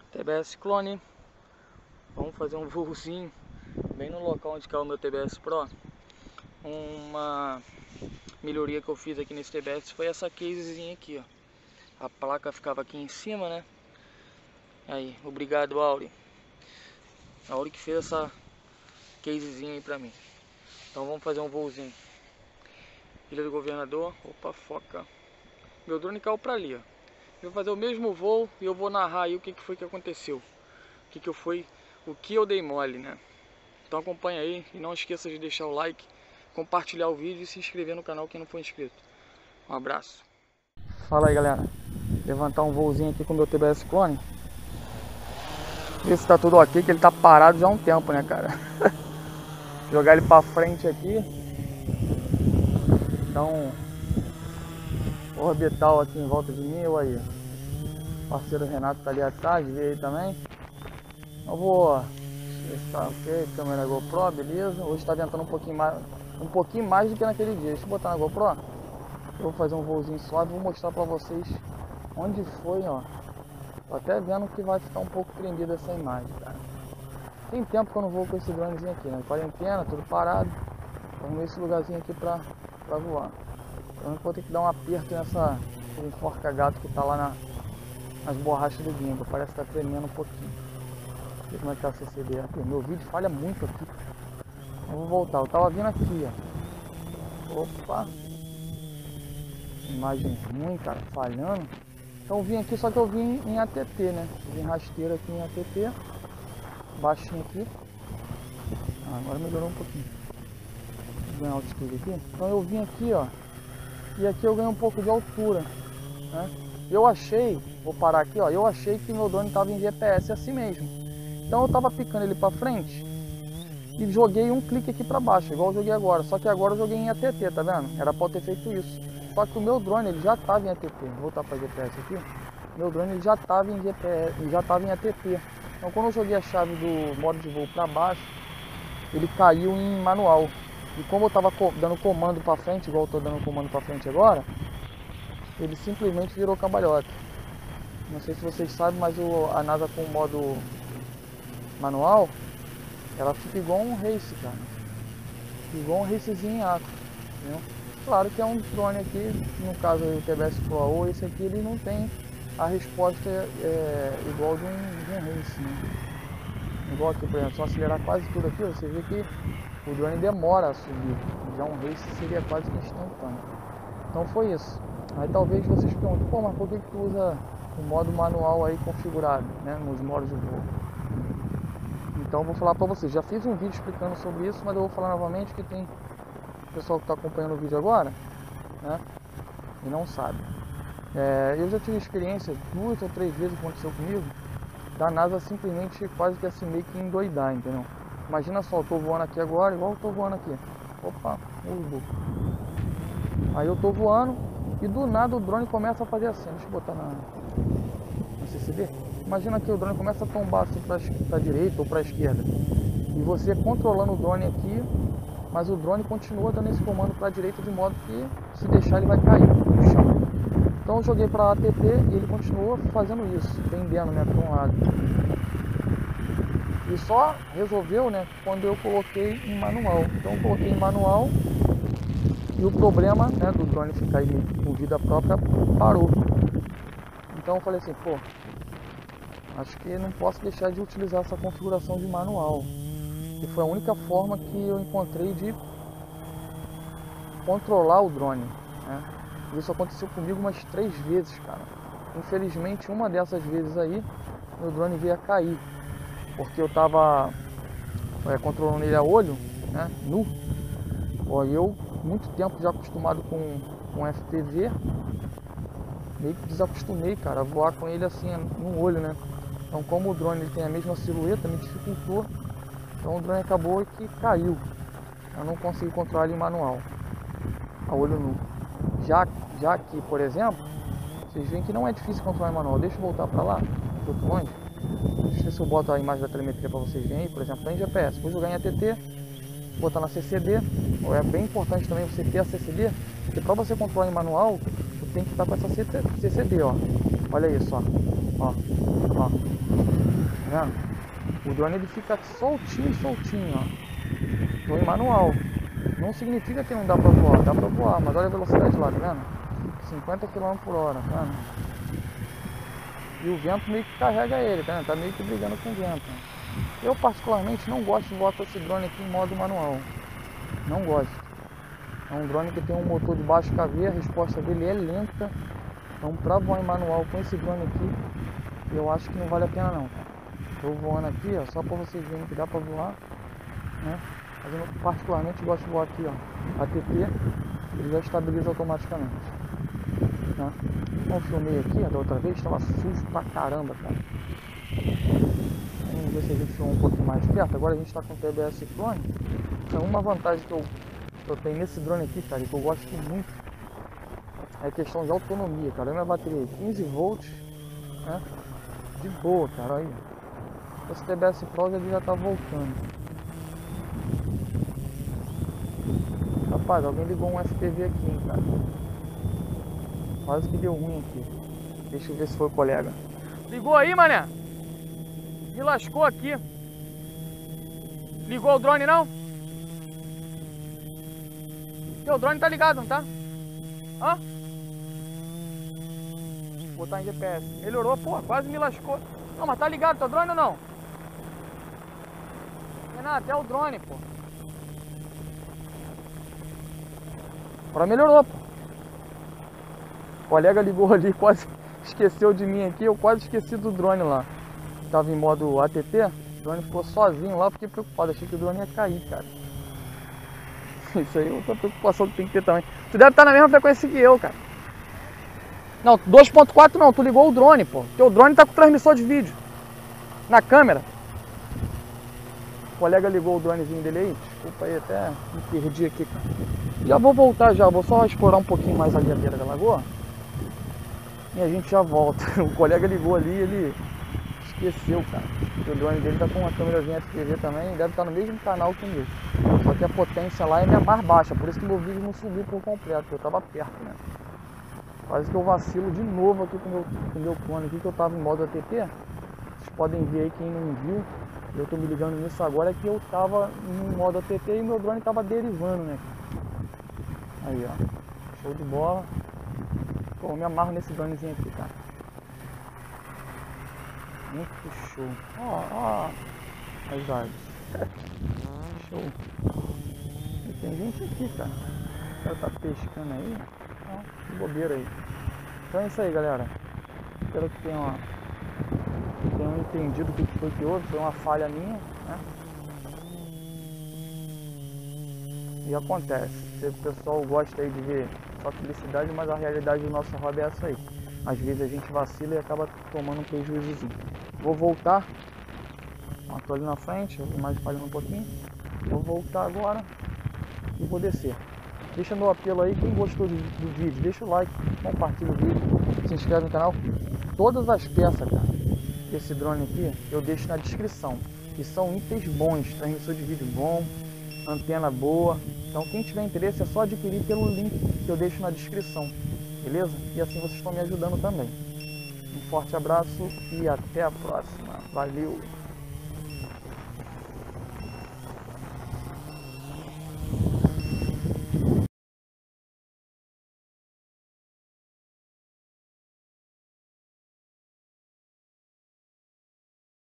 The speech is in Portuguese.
TBS Clone. Vamos fazer um voozinho bem no local onde caiu o meu TBS Pro. Uma melhoria que eu fiz aqui nesse TBS foi essa casezinha aqui, ó. A placa ficava aqui em cima, né? Aí, obrigado, Auri. A Auri que fez essa casezinha aí pra mim. Então vamos fazer um voozinho. Ilha do Governador. Opa, foca. Meu drone caiu pra ali, ó. Eu vou fazer o mesmo voo e eu vou narrar aí o que foi que aconteceu. O que eu dei mole, né? Então acompanha aí e não esqueça de deixar o like, compartilhar o vídeo e se inscrever no canal quem não for inscrito. Um abraço. Fala aí, galera. Levantar um voozinho aqui com o meu TBS Clone. Ver se tá tudo ok, que ele tá parado já há um tempo, né, cara? Jogar ele pra frente aqui. Então, orbital aqui em volta de mim, eu aí. O parceiro Renato tá ali atrás, vê aí também. Eu vou ver se tá ok, câmera GoPro, beleza. Hoje tá ventando um pouquinho mais do que naquele dia. Deixa eu botar na GoPro. Eu vou fazer um voozinho suave, vou mostrar pra vocês onde foi, ó. Tô até vendo que vai ficar um pouco prendido essa imagem, cara. Tem tempo que eu não vou com esse dronezinho aqui, né? Quarentena, tudo parado. Vamos ver esse lugarzinho aqui pra voar. Então eu vou ter que dar um aperto nessa enforca-gato que tá lá nas borrachas do gimbal. Parece que tá tremendo um pouquinho. Deixa eu ver como é que tá o CCD aqui. Meu vídeo falha muito aqui. Eu vou voltar. Eu tava vindo aqui, ó. Opa. Imagem ruim, cara. Falhando. Então eu vim aqui, só que eu vim em ATT, né? Eu vim rasteiro aqui em ATT. Baixinho aqui. Agora melhorou um pouquinho. Vou ganhar altitude aqui. Então eu vim aqui, ó. E aqui eu ganhei um pouco de altura, né? Eu achei, vou parar aqui, ó. Eu achei que meu drone tava em GPS assim mesmo. Então eu tava picando ele pra frente e joguei um clique aqui pra baixo, igual eu joguei agora. Só que agora eu joguei em ATT, tá vendo? Era pra eu ter feito isso. Só que o meu drone ele já tava em ATT. Vou voltar pra GPS aqui. Meu drone ele já tava em GPS, ele já tava em ATT. Então quando eu joguei a chave do modo de voo para baixo, ele caiu em manual. E como eu estava dando comando para frente, igual eu estou dando comando para frente agora, ele simplesmente virou cambalhota. Não sei se vocês sabem, mas a NASA com o modo manual, ela fica igual um race, cara. Igual um racezinho em ato, entendeu? Claro que é um drone aqui, no caso aí, o TBS Pro ou esse aqui, ele não tem a resposta igual de um race, né? Igual aqui, por exemplo, se eu acelerar quase tudo aqui, você vê que o drone demora a subir. Já um race seria quase que instantâneo. Então foi isso. Aí talvez vocês perguntem, pô, mas por que tu usa o modo manual aí configurado, né, nos modos de voo? Então eu vou falar pra vocês, já fiz um vídeo explicando sobre isso, mas eu vou falar novamente que tem pessoal que está acompanhando o vídeo agora, né, e não sabe. Eu já tive experiência 2 ou 3 vezes que aconteceu comigo, da NASA simplesmente quase que assim meio que endoidar, entendeu? Imagina só, eu tô voando aqui agora, igual eu tô voando aqui. Opa, urbo. Aí eu tô voando e do nada o drone começa a fazer assim. Deixa eu botar na CCD. Imagina que o drone começa a tombar assim pra direita ou pra esquerda. E você controlando o drone aqui, mas o drone continua dando esse comando pra direita de modo que se deixar ele vai cair no chão. Então eu joguei para ATT e ele continuou fazendo isso, pendendo, né, para um lado. E só resolveu, né, quando eu coloquei em manual. Então eu coloquei em manual e o problema, né, do drone ficar aí com vida própria parou. Então eu falei assim, pô, acho que não posso deixar de utilizar essa configuração de manual. E foi a única forma que eu encontrei de controlar o drone, né? Isso aconteceu comigo umas 3 vezes, cara. Infelizmente, uma dessas vezes aí, meu drone veio a cair. Porque eu tava controlando ele a olho, né, nu. E eu, muito tempo já acostumado com FPV, meio que desacostumei, cara, a voar com ele assim, no olho, né. Então, como o drone ele tem a mesma silhueta, me dificultou. Então, o drone acabou que caiu. Eu não consegui controlar ele em manual, a olho nu. Já aqui, por exemplo, vocês veem que não é difícil controlar em manual. Deixa eu voltar para lá, um pouco longe. Deixa eu ver se eu boto a imagem da telemetria para vocês verem aí. Por exemplo, em GPS, vou jogar em ATT, botar na CCD. É bem importante também você ter a CCD, porque para você controlar em manual, você tem que estar com essa CCD, ó. Olha isso, ó. Ó. Ó. Tá vendo? O drone ele fica soltinho, ó. Tô em manual. Não significa que não dá pra voar. Dá pra voar, mas olha a velocidade lá, tá vendo? 50 km por hora, tá vendo? E o vento meio que carrega ele, tá vendo? Tá meio que brigando com o vento. Eu particularmente não gosto de voar com esse drone aqui em modo manual. Não gosto. É um drone que tem um motor de baixo KV, a resposta dele é lenta. Então pra voar em manual com esse drone aqui, eu acho que não vale a pena não. Tô voando aqui, ó, só pra vocês verem que dá pra voar, né? Mas eu particularmente gosto de voar aqui, ó. ATP, ele já estabiliza automaticamente. Né? Então, eu filmei aqui, ó, da outra vez, estava sujo pra caramba, cara. Vamos ver se a gente filma um pouquinho mais perto. Agora a gente está com o TBS clone. Então, uma vantagem que eu tenho nesse drone aqui, cara, e que eu gosto muito, é a questão de autonomia, cara. A minha bateria é 15 volts, né? De boa, cara, aí. Esse TBS Pro ele já tá voltando. Rapaz, alguém ligou um FPV aqui, hein, cara. Quase que deu ruim aqui. Deixa eu ver se foi o colega. Ligou aí, mané? Me lascou aqui. Ligou o drone não? Teu drone tá ligado, não tá? Hã? Vou botar em GPS. Melhorou, pô, quase me lascou. Não, mas tá ligado teu drone ou não? Renato, é o drone, pô. Agora melhorou, pô. O colega ligou ali, quase esqueceu de mim aqui. Eu quase esqueci do drone lá. Tava em modo ATT. O drone ficou sozinho lá, fiquei preocupado. Achei que o drone ia cair, cara. Isso aí é outra preocupação que tem que ter também. Tu deve estar na mesma frequência que eu, cara. Não, 2.4 não, tu ligou o drone, pô. Teu drone tá com transmissor de vídeo na câmera. O colega ligou o dronezinho dele aí. Desculpa aí, até me perdi aqui, cara. Já vou voltar já, vou só explorar um pouquinho mais ali a beira da lagoa. E a gente já volta. O colega ligou ali, ele esqueceu, cara. O drone dele tá com uma câmerazinha FPV também, deve estar no mesmo canal que o meu. Só que a potência lá é mais baixa, por isso que meu vídeo não subiu por completo, porque eu tava perto, né? Quase que eu vacilo de novo aqui com o meu clone aqui, que eu tava em modo ATT. Vocês podem ver aí, quem não viu, eu tô me ligando nisso agora, que eu tava em modo ATT e meu drone tava derivando, né? Aí, ó, show de bola. Pô, eu me amarro nesse dronezinho aqui, cara. Muito show. Ó, as árvores. Show. E tem gente aqui, cara. O cara tá pescando aí. Ó, que bobeira aí. Então é isso aí, galera. Espero que tenham entendido o que foi que houve. Foi uma falha minha, né? E acontece. O pessoal gosta aí de ver só felicidade, mas a realidade do nosso hobby é essa aí. Às vezes a gente vacila e acaba tomando um prejuízozinho. Vou voltar. Estou ali na frente, a imagem falhando um pouquinho. Vou voltar agora e vou descer. Deixa meu apelo aí, quem gostou do vídeo, deixa o like, compartilha o vídeo, se inscreve no canal. Todas as peças, cara, desse drone aqui, eu deixo na descrição. Que são itens bons, transmissor de vídeo bom, antena boa. Então quem tiver interesse é só adquirir pelo link que eu deixo na descrição, beleza? E assim vocês estão me ajudando também. Um forte abraço e até a próxima. Valeu!